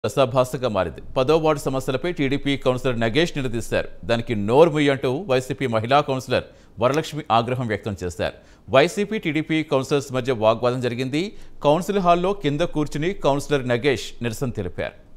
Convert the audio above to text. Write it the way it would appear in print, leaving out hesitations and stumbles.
రసాభాసగా మారింది. 10వ వార్డు సమస్యలపై టీడీపీ కౌన్సిలర్ నగేష్ నిలదీశారు. దానికి నోరు ముయ్యంటూ వైసీపీ మహిళా కౌన్సిలర్ వరలక్ష్మి ఆగ్రహం వ్యక్తం చేశారు. వైసీపీ టీడీపీ కౌన్సిలర్స్ మధ్య వాగ్వాదం జరిగింది. కౌన్సిల్ హాల్లో కింద కూర్చుని కౌన్సిలర్ నగేష్ నిరసన తెలిపారు.